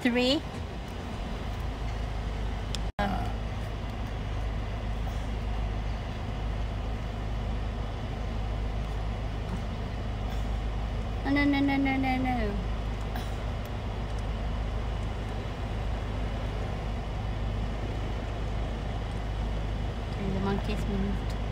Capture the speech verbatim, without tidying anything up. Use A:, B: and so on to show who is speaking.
A: three. Oh, no, no, no, no, no, no. Okay, the monkeys moved.